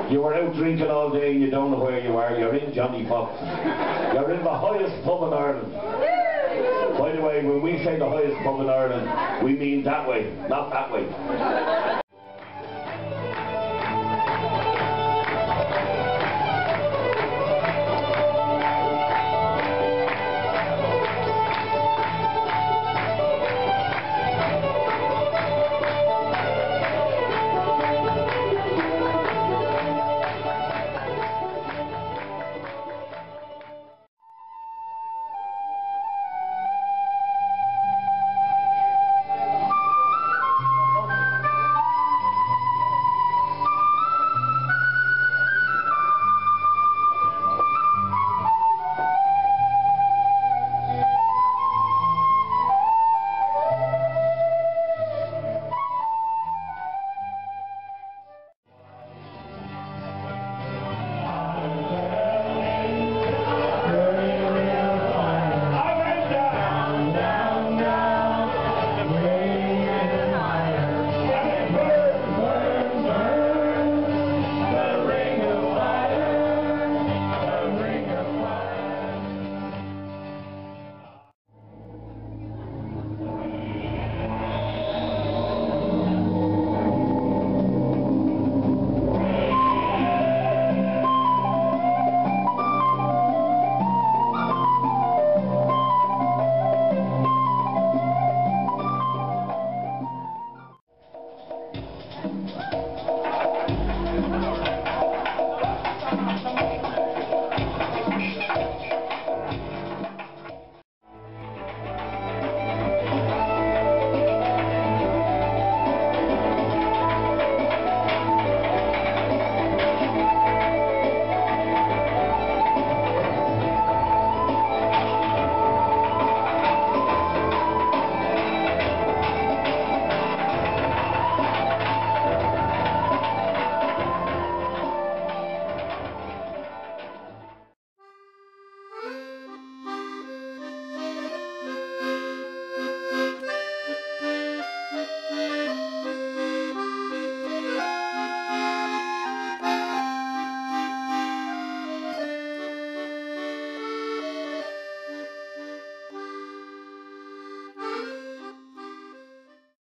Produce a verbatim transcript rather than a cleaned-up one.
You were out drinking all day and you don't know where you are. You're in Johnnie Fox. You're in the highest pub in Ireland. By the way, when we say the highest pub in Ireland, we mean that way, not that way.